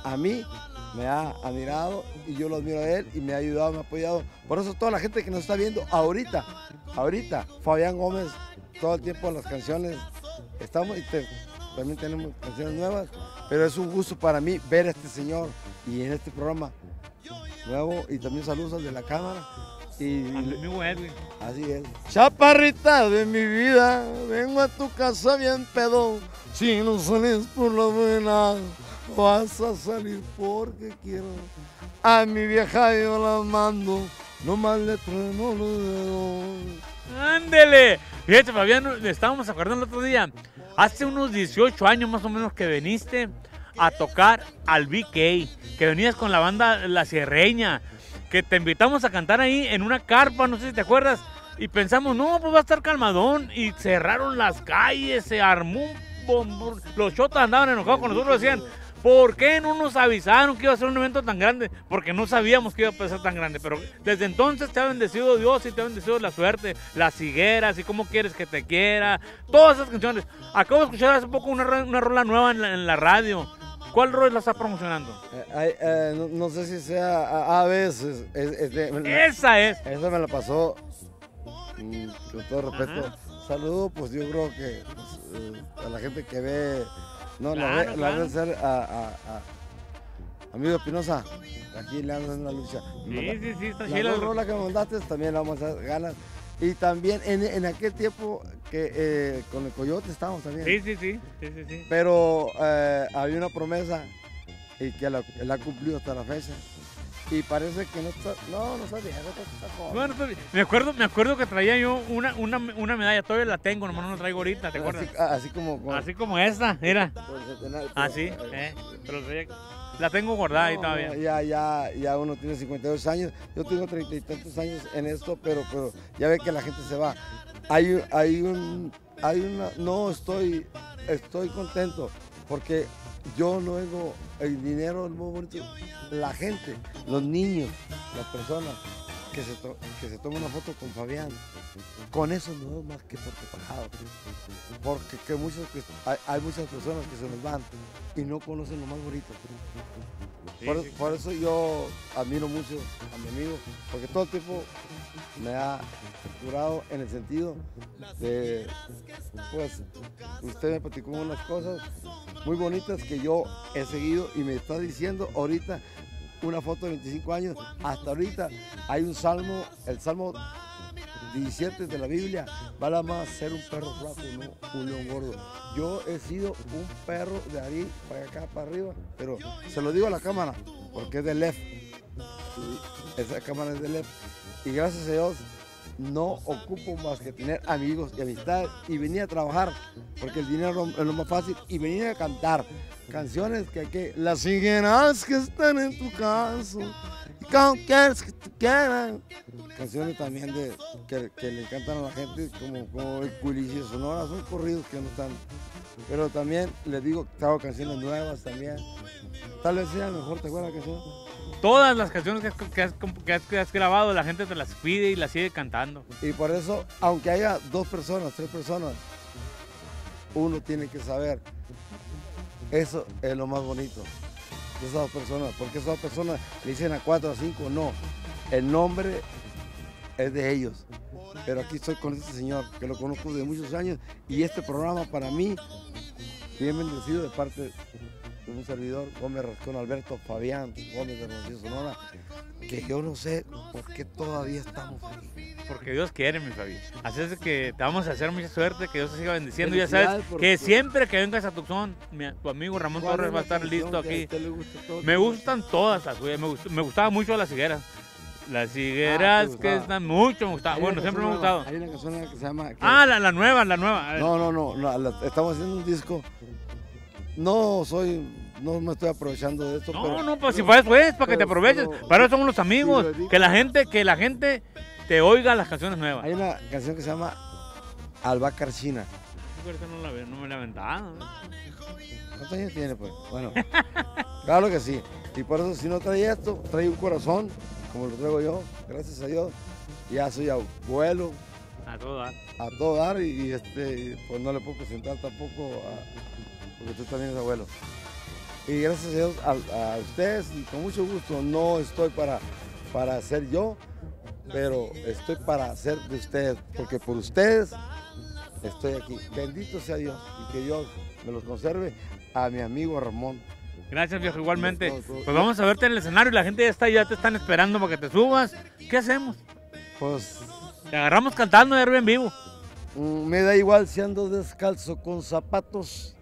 S9: admirado y yo lo admiro a él y me ha ayudado, me ha apoyado. Por eso toda la gente que nos está viendo ahorita, Fabián Gómez, todo el tiempo las canciones, estamos y también tenemos canciones nuevas, pero es un gusto para mí ver a este señor y en este programa nuevo y también saludos al de la cámara. Y
S4: amigo Edwin.
S9: Así es. Chaparrita de mi vida, vengo a tu casa bien pedo, si no sales por la buena. Vas a salir porque quiero. A mi vieja yo la mando, nomás le trueno los dedos.
S4: ¡Ándele! Fíjate, Fabián, estábamos acordando el otro día. Hace unos 18 años más o menos que viniste a tocar al BK, que venías con la banda La Sierreña, que te invitamos a cantar ahí en una carpa, no sé si te acuerdas. Y pensamos, no, pues va a estar calmadón. Y cerraron las calles, se armó un bombón. Los chotas andaban enojados con nosotros, decían, ¿por qué no nos avisaron que iba a ser un evento tan grande? Porque no sabíamos que iba a ser tan grande. Pero desde entonces te ha bendecido Dios y te ha bendecido la suerte, las higueras y cómo quieres que te quiera. Todas esas canciones. Acabo de escuchar hace poco una rola nueva en la radio. ¿Cuál rol la está promocionando?
S9: No sé si sea a veces.
S4: Esa es.
S9: Esa me la pasó, con todo respeto. Saludo, pues yo creo que a la gente que ve. No, claro, la voy a hacer a amigo Espinosa. Aquí le vamos a hacer una lucha.
S4: Sí, está
S9: chila. La rola que me mandaste también la vamos a hacer ganas. Y también en aquel tiempo que con el Coyote estábamos también.
S4: Sí.
S9: Pero había una promesa y que la cumplió hasta la fecha. Y parece que no está bien, está joven.
S4: Bueno, me acuerdo que traía yo una medalla, todavía la tengo, nomás no la traigo ahorita, ¿te acuerdas?
S9: Así
S4: como esta, mira. Así, pero la tengo guardada ahí todavía.
S9: Ya uno tiene 52 años, yo tengo 30 y tantos años en esto, pero ya ve que la gente se va. Estoy contento porque yo no tengo el dinero, el muy bonito, la gente, los niños, las personas que se tome una foto con Fabián, con eso no es más que porque pagado. Porque hay muchas personas que se nos van y no conocen lo más bonito. Por eso yo admiro mucho a mi amigo, porque todo el tiempo me ha curado en el sentido de, pues, usted me platicó unas cosas muy bonitas que yo he seguido y me está diciendo ahorita una foto de 25 años, hasta ahorita hay un salmo, el Salmo 17 de la Biblia, vale más ser un perro flaco, no un león gordo. Yo he sido un perro de ahí para acá, para arriba, pero se lo digo a la cámara, porque es de left. Esa cámara es de left. Y gracias a Dios, no ocupo más que tener amigos y amistad y venir a trabajar, porque el dinero es lo más fácil, y venir a cantar canciones que las higueras que están en tu caso, como quieres que te quieran. Canciones también que le encantan a la gente, como el Culichi Sonora, son corridos que no están. Pero también les digo que hago canciones nuevas también. Tal vez sea mejor, ¿te acuerdas la canción?
S4: Todas las canciones que has grabado, la gente te las pide y las sigue cantando.
S9: Y por eso, aunque haya 2 personas, 3 personas, uno tiene que saber. Eso es lo más bonito de esas 2 personas, porque esas 2 personas le dicen a 4, a 5, no. El nombre es de ellos. Pero aquí estoy con este señor, que lo conozco de muchos años, y este programa para mí, bien bendecido de parte de un servidor, Gómez Rascón Alberto Fabián Gómez de Hermosillo, Sonora, que yo no sé por qué todavía estamos aquí.
S4: Porque Dios quiere, mi Fabi. Así es que te vamos a hacer mucha suerte, que Dios te siga bendiciendo. Ya sabes que siempre que vengas a Tucson, tu amigo Ramón Torres va a estar listo aquí. Me gustan todas las suyas, me gustaba mucho las higueras. Las higueras que están mucho, me gustaba. Bueno, siempre me ha gustado.
S9: Hay una canción que se llama...
S4: la nueva.
S9: No, estamos haciendo un disco. No me estoy aprovechando de esto.
S4: No, pues si puedes, pues, para que te aproveches. Para eso somos los amigos. Que la gente te oiga las canciones nuevas.
S9: Hay una canción que se llama Albacar China.
S4: No me la he aventado.
S9: ¿Cuántos años tiene, pues? Bueno, claro que sí. Y por eso, si no trae esto, trae un corazón, como lo traigo yo, gracias a Dios. Ya soy abuelo.
S4: A todo dar.
S9: A todo dar y pues no le puedo presentar tampoco porque tú también eres abuelo. Y gracias a Dios a ustedes, y con mucho gusto, no estoy para ser yo, pero estoy para ser de ustedes, porque por ustedes estoy aquí. Bendito sea Dios y que Dios me los conserve, a mi amigo Ramón.
S4: Gracias, viejo, igualmente. Pues vamos a verte en el escenario y la gente ya te están esperando para que te subas. ¿Qué hacemos?
S9: Pues...
S4: te agarramos cantando y en vivo.
S9: Me da igual si ando descalzo con zapatos.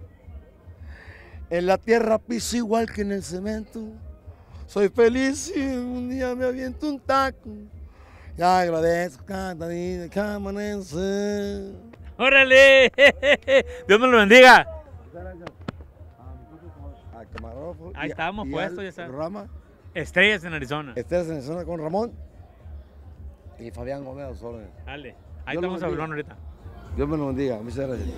S9: En la tierra piso igual que en el cemento. Soy feliz si un día me aviento un taco. Ya agradezco cada día que amanece.
S4: ¡Órale! Dios me lo bendiga. Ahí estábamos puestos, ya sabes. Estrellas en Arizona.
S9: Estrellas en Arizona con Ramón y Fabián Gómez a los órdenes.
S4: Dale, ahí estamos hablando ahorita.
S9: Dios me lo bendiga, muchas gracias.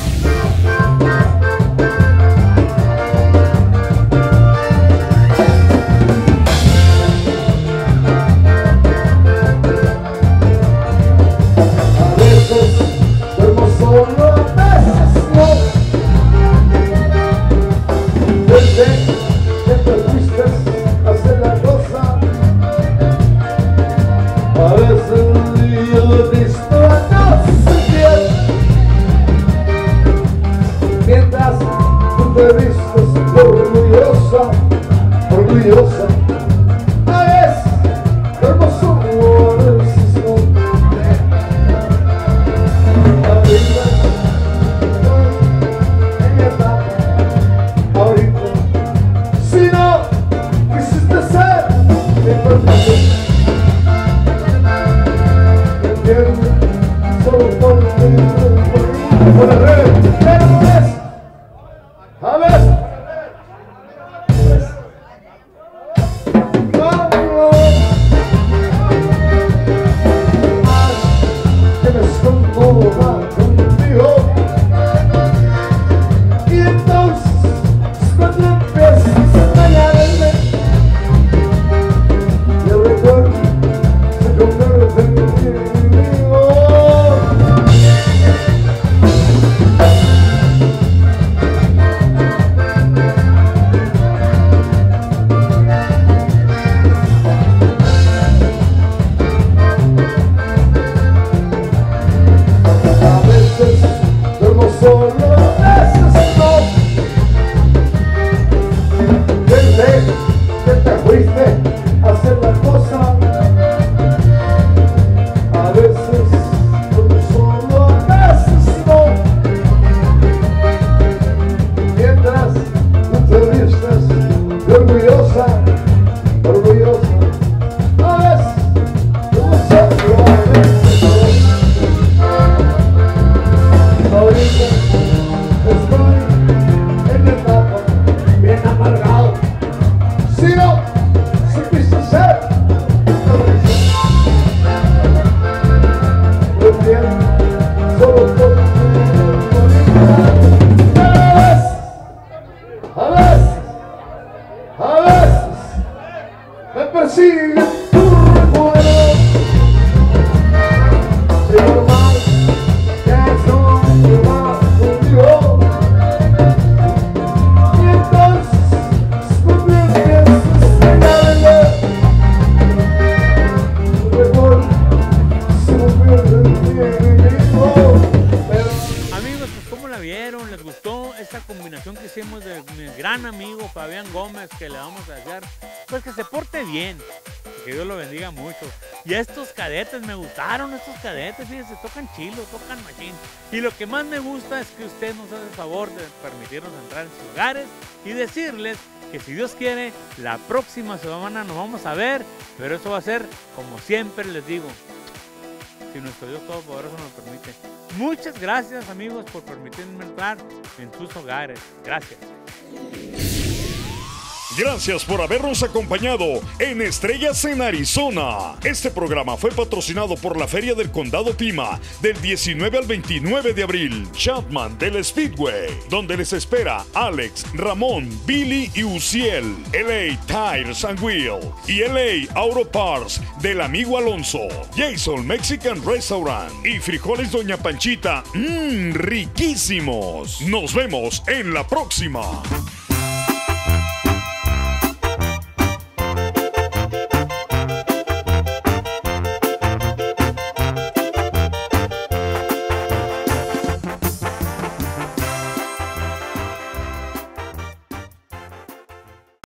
S5: Orgullosa, es hermoso ahorita, si no quisiste ser entiendo, solo por la red, pero no es, a ver.
S4: vieron, les gustó esta combinación que hicimos de mi gran amigo Fabián Gómez, que le vamos a desear, pues que se porte bien, que Dios lo bendiga mucho. Y estos cadetes, me gustaron estos cadetes, fíjense, tocan chilo, tocan machín. Y lo que más me gusta es que usted nos hace el favor de permitirnos entrar en sus hogares y decirles que si Dios quiere, la próxima semana nos vamos a ver, pero eso va a ser, como siempre les digo, si nuestro Dios Todopoderoso nos lo permite. Muchas gracias, amigos, por permitirme entrar en sus hogares. Gracias.
S1: Gracias por habernos acompañado en Estrellas en Arizona. Este programa fue patrocinado por la Feria del Condado Pima del 19 al 29 de abril. Chapman del Speedway, donde les espera Alex, Ramón, Billy y Uciel. LA Tires and Wheel y LA Auto Parts del amigo Alonso. Jason Mexican Restaurant y frijoles Doña Panchita. Riquísimos. Nos vemos en la próxima.